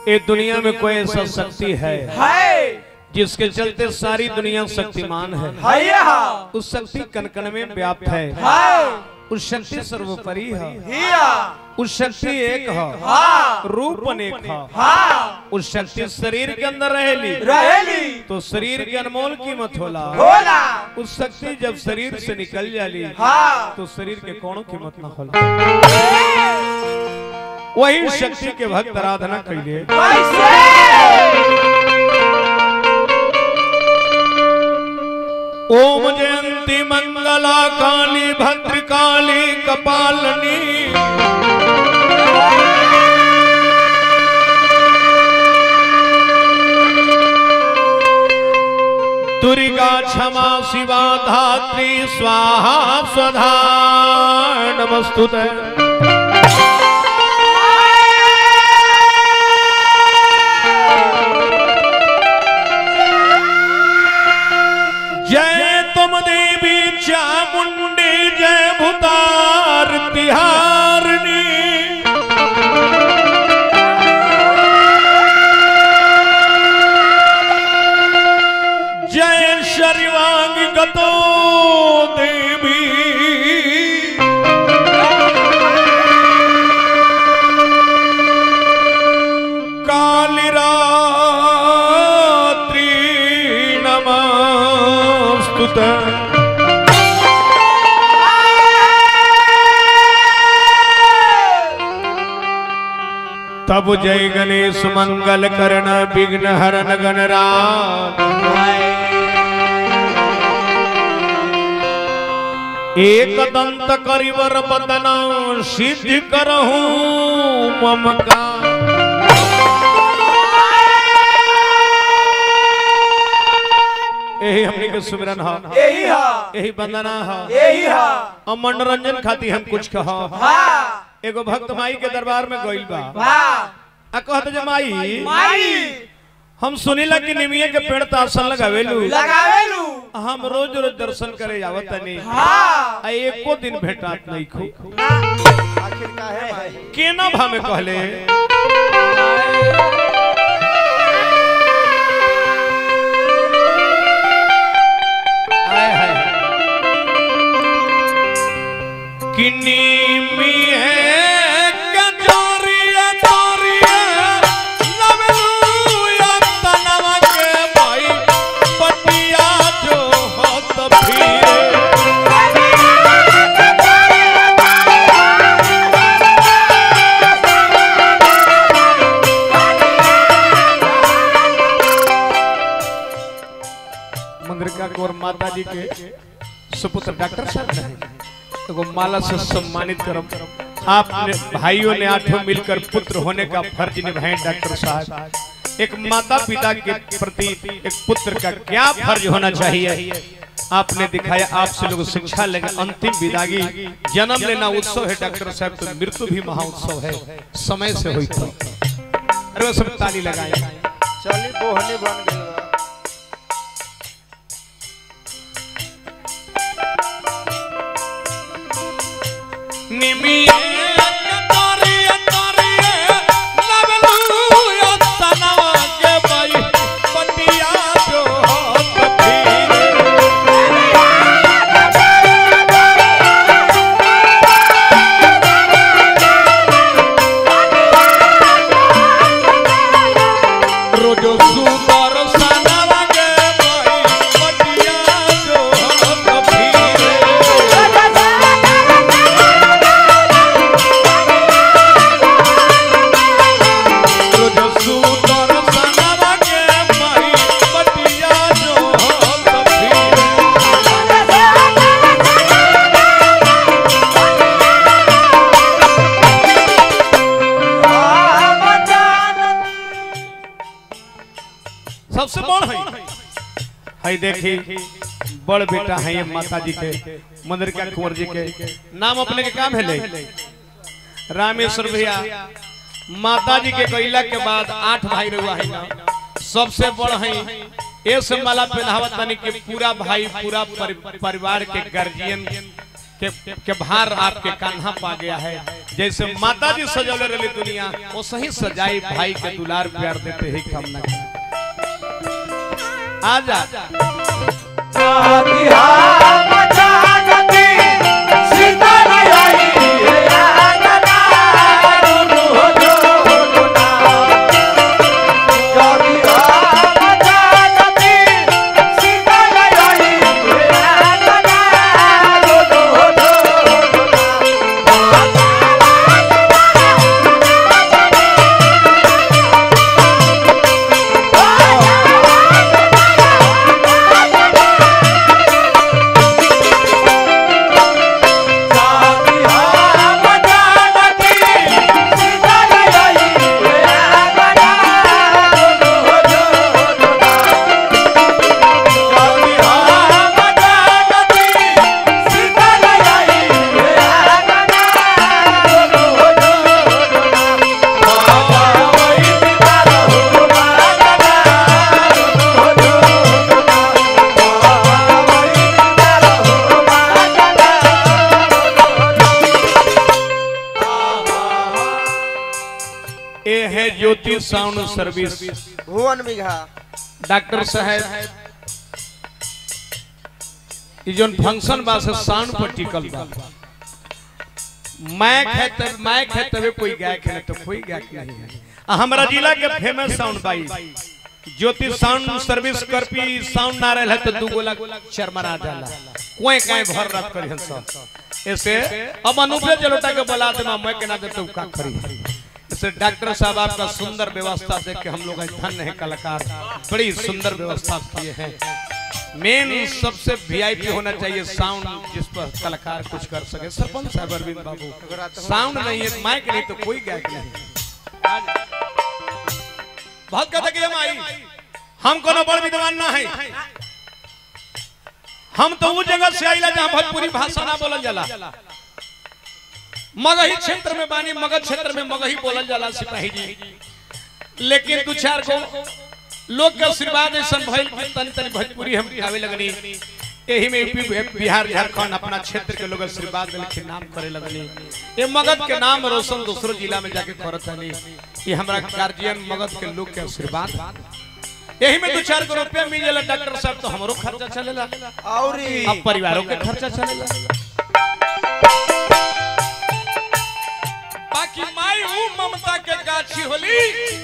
ये दुनिया में कोई ऐसा शक्ति है जिसके चलते सारी दुनिया शक्तिमान है। उस शक्ति कण-कण में व्याप्त है। उस शक्ति सर्वोपरि है। उस शक्ति एक है, रूप अनेक है। उस शक्ति शरीर के अंदर रहेली तो शरीर की अनमोल कीमत होला। उस शक्ति जब शरीर से निकल जाली तो शरीर के कोनो कीमत ना होला। वही शक्ति के भक्त आराधना कइले। ओम जयंती मंगला काली भद्रकाली कपालिनी दुर्गा क्षमा शिवा धात्री स्वाहा स्वधा नमस्तुते। जय तुम देवी चामुंडी जय भूतार तिहारिणी जय शर्वांग गतो देवी काली रात्रि नमस्तुते। तब जय गणेश मंगल करण विघ्न हरण गणराज एक दंत करिवर बदन सिद्ध करहूं मम का। यही हमने के सुमिरन हा, यही वंदना हा, और मनोरंजन खाती हम कुछ कहा। एगो भक्त माई के दरबार में गइल बा आ कहत जे माई हम सुनीला कि निमिये के पेड़ त आसन लगावेलू हम रोज रोज दर्शन करे जावत तनी आ एको दिन भेटात नहीं खो। आखिर का है भाई केना भा में कहले आय हाय किन्नी मी है और माता जी के सुपुत्र डॉक्टर साहब ने तो माला से सम्मानित करम। आपने भाइयों ने आठों मिलकर पुत्र होने का फर्ज निभाए। डॉक्टर साहब एक माता पिता के प्रति एक पुत्र का क्या फर्ज होना चाहिए आपने दिखाया। आपसे लोग शिक्षा लेंगे। अंतिम विदागी जन्म लेना उत्सव है डॉक्टर साहब तो मृत्यु भी महाउत्सव है। समय से हुई थी सब ताली लगाए। चली बोहनी बन गई निमिया तोरिया तोरिया लवलू या तनवा के भाई पटिया जो हाथ धीरे रोजो सुपर सनवा के भाई पटिया जो हाथ धीरे सबसे बड़ है देखी बड़ बेटा है ये माता जी के मंदिर का कुंवर जी के नाम अपने के काम है ले रामेश्वर भैया। माता जी के गईला के बाद 8 भाई रहुआ है ना सबसे बड़ है ये से माला पहनावत तनी कि पूरा भाई पूरा परिवार के गार्जियन के भार आपके कान्हा पा गया है। जैसे माता जी सजौले रही दुनिया वो सही सजाई भाई के दुलार प्यार देते ही कामना आजा Jyoti sound service Bhuvan Bigha doctor साहब जो फंक्शन बा से साउंड पर टिकल बा माइक है तबे कोई गायक है तो कोई गायक नहीं है। हमारा जिला के famous sound by Jyoti sound service Karpi sound ना रहे तो दू गोला चरमरा जाला कोई काई भर रात करी हंस ऐसे अब अनुपे जलोटा के बुला देना मैं के ना दे तो का करी। ऐसे डॉक्टर साहब आपका सुंदर व्यवस्था देख के हम लोग धन्य है कलाकार बड़ी सुंदर व्यवस्था किए हैं। मेन सबसे वीआईपी होना चाहिए साउंड जिस पर कलाकार कुछ कर सके। सरपंच साहब अरविंद बाबू साउंड नहीं है माइक नहीं तो कोई गायक नहीं। बहुत कहते कि हम कोनो बड़ विद्वान ना है हम तो वो जगह से आइला जहां भोजपुरी भाषा ना बोलल जाला। मगही क्षेत्र में बानी मगध क्षेत्र में मगही बोलल जाला सिपाही जी लेकिन दो चार को लोग के आशीर्वाद ऐसा भइल कि तनी तनी भोजपुरी हम गावे लगनी। यही में यूपी बिहार झारखंड अपना क्षेत्र के लोग आशीर्वाद देके नाम करे लगनी। ये मगध के नाम रोशन दूसरो जिला में जाके करत हनी। ये हमरा गार्जियन मगध के लोग के आशीर्वाद यही में 2-4 रुपया मिल जाला डॉक्टर साहब तो हमरो खर्चा चलेला और अब परिवारों के खर्चा चलेला। बाकी माई ऊ ममता के गाछी होली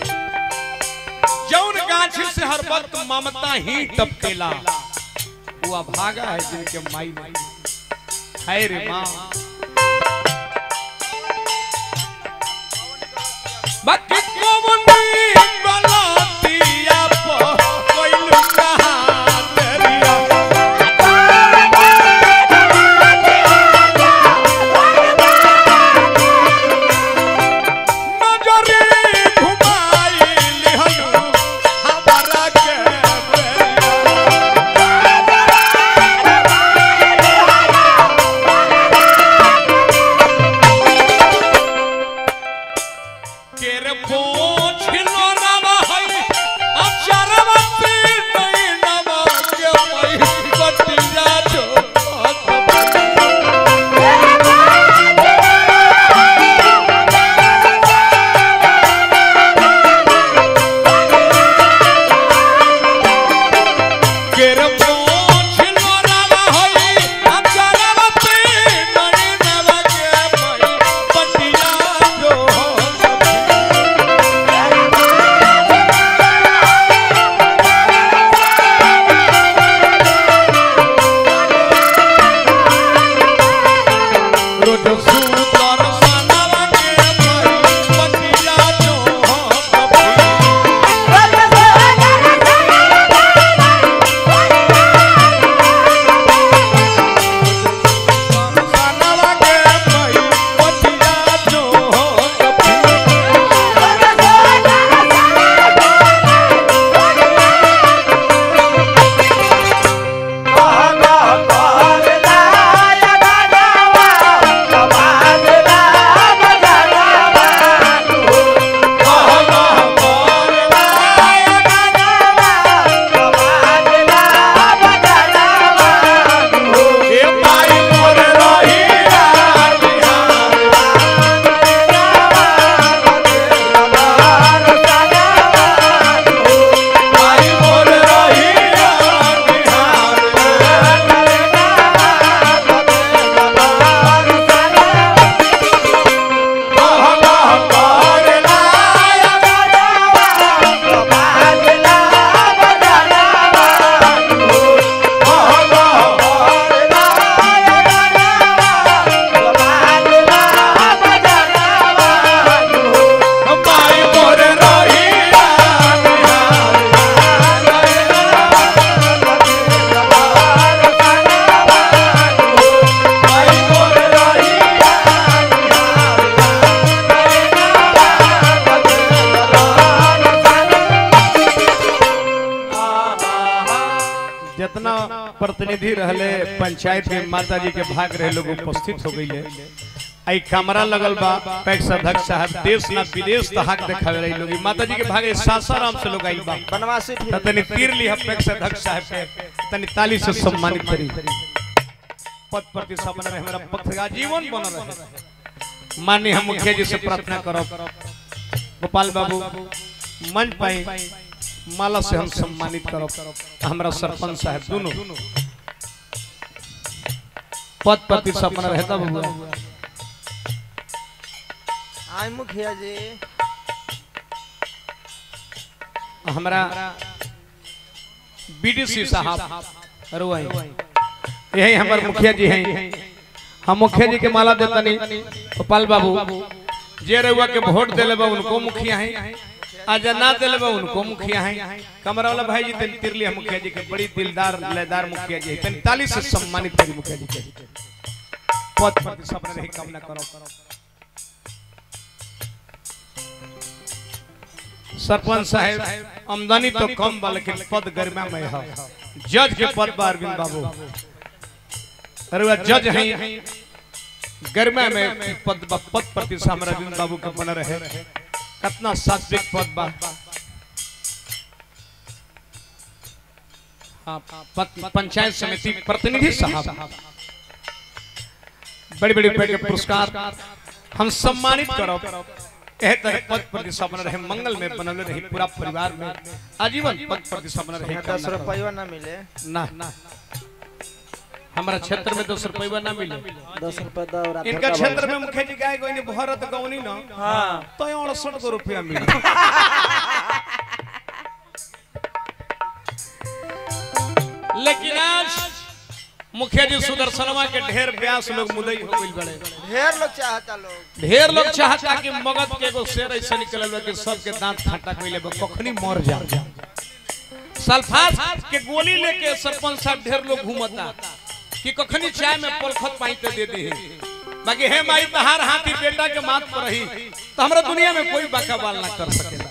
जौन गाछी से हर वक्त ममता ही टपकेला वो अभागा है जिनके माई नहीं है रे माँ। बाकी प्रतिनिधि रहले पंचायत के माता जी के भाग रहे लोग उपस्थित हो गए। आई कैमरा लगल बा पैक्स अध्यक्ष साहब देश ना विदेश तक देखावे रही लोग माता जी के भागे सासाराम से लोग आइल बा बनवासी तनी तीर ली पैक्स अध्यक्ष साहब के तनी ताली से सम्मानित करी। पद प्रतिष्ठा रहे हमारा पक्ष का जीवन बन रहे। माननीय हम मुखिया जी से प्रार्थना करो गोपाल बाबू मंच पाए माला से हम सम्मानित करो। हमारा सरपंच साहब दोनों पद प्रतिष्ठा रहता बाबू। आई मुखिया जी हमारा बीडीसी साहब रुआई यही हमारे मुखिया जी हैं। हम मुखिया जी के माला देता नहीं गोपाल बाबू जे रउआ के वोट देले बा उनको मुखिया हैं आज ना देले बा उनको मुखिया हैं। कमरा वाला भाई जी तन तिरली हम मुखिया जी के बड़ी दिलदार लयदार मुखिया जी तन ताली से सम्मानित करी मुखिया जी के पद प्रतिष्ठा रही कामना करो। सरपंच साहब आमदनी तो कम बा लेकिन पद गरिमा में है। जज के पद बा अरविंद बाबू अरे जज हैं गरिमा में पद प्रतिष्ठा में अरविंद बाबू के बन रहे। कितना सात्विक पद बा। पंचायत समिति प्रतिनिधि साहब बड़ी बड़ी पुरस्कार हम सम्मानित करो। पद प्रतिष्ठा बन रहे मंगल में बनल रही पूरा परिवार में आजीवन पद प्रतिष्ठा बन रहे। 10 रुपया ना मिले ना हमारा क्षेत्र में 10 रुपया ना मिले। 10 रुपया इनका क्षेत्र में मुखिया जी गाय कोई भारत गौनी ना हाँ तो 68 रुपया मिले। लेकिन आज मुखिया जी सुदर्शनवा के ढेर व्यास लोग मुदई हो गइल बड़े। ढेर लोग चाहता कि मगध के एगो शेर ऐसा निकलल कि सबके दांत खट्टा कइले कखनी मर जा। सल्फास के गोली लेके सरपंच साहब ढेर लोग घूमता कि कखनी चाय में पलखत पाइते दे दे। बाकी हे माई तहार हाथी बेटा के माथ पर रही तो हमरा दुनिया में कोई बाका बाल ना कर सकेला।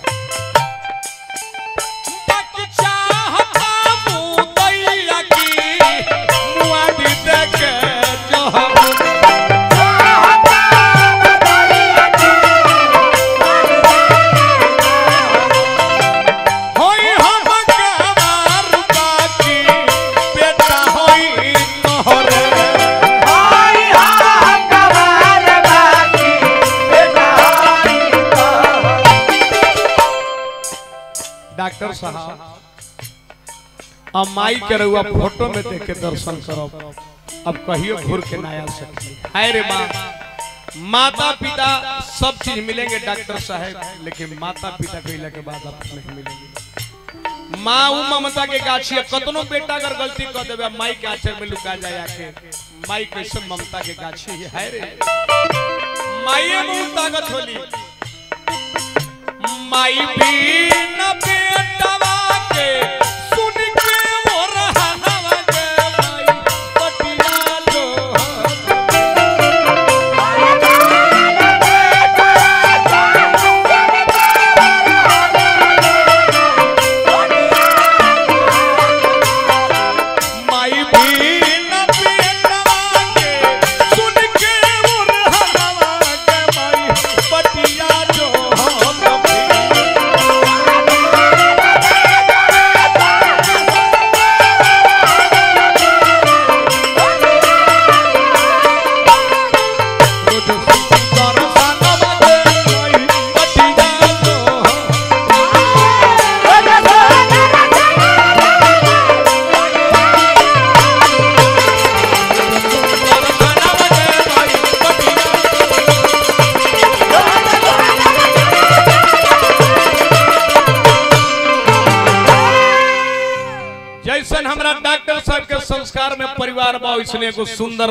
डॉक्टर साहब अब माई के रउआ फोटो में देख के दर्शन करो अब कहियो घूर के ना आ सकती। हाय रे माँ माता पिता सब चीज मिलेंगे डॉक्टर साहब लेकिन माता पिता कइला के बाद आप नहीं मिलेंगे। माँ उ ममता के गाछी कतनो बेटा अगर गलती कर देबे माई के आचर में लुका जाए आके माई कैसे ममता के गाछी है रे। माई बहुत ताकत होली माई भी न बेटवा के सुन के वो रहनवा के माई पटिया लो माई भी न बेटवा के सुन के वो रहनवा के माई पटिया लो। जैसन हमरा डॉक्टर साहब के संस्कार में परिवार बा इसने को सुंदर